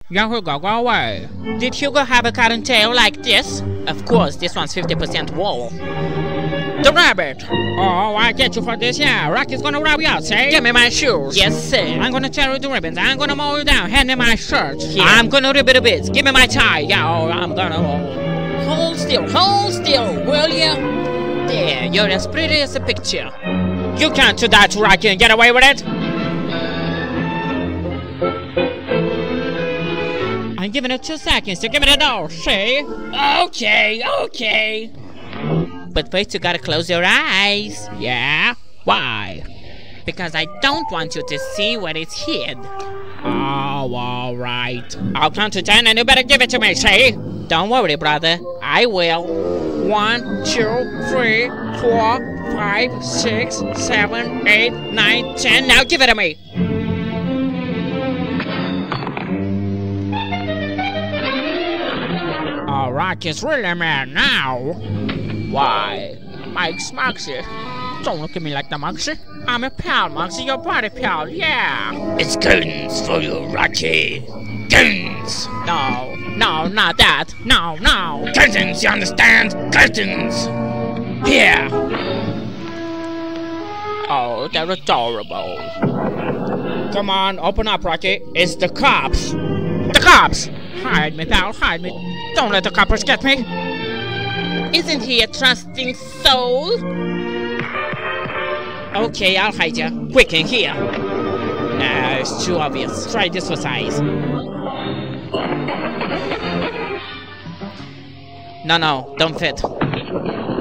Young Hugo, go away. Did Hugo have a cottontail like this? Of course, this one's 50% wool. The rabbit! Oh, I get you for this, yeah. Rocky's gonna rob you out, say? Give me my shoes! Yes, sir. I'm gonna tear you the ribbons. I'm gonna mow you down. Hand me my shirt. Here. I'm gonna rip it a bit. Give me my tie. Yeah, oh, I'm gonna... Hold still, will you? There, you're as pretty as a picture. You can't do that to Rocky and get away with it. I'm giving it 2 seconds to give me the door, see? Okay. But first you gotta close your eyes. Yeah? Why? Because I don't want you to see where it's hid. Oh, alright. I'll count to 10 and you better give it to me, see? Don't worry, brother. I will. 1, 2, 3, 4, 5, 6, 7, 8, 9, 10. Now give it to me. Oh, Rocky's really mad now. Why? Mike's Moxie. Don't look at me like the Moxie. I'm a pal, Moxie. Your body pal, yeah. It's guns for you, Rocky. Guns. No, not that. No. Curtains, you understand? Curtains! Here! Oh, they're adorable. Come on, open up, Rocky. It's the cops. The cops! Hide me, pal, hide me. Don't let the coppers get me. Isn't he a trusting soul? Okay, I'll hide you. Quick, in here. Nah, it's too obvious. Try this for size. No, don't fit.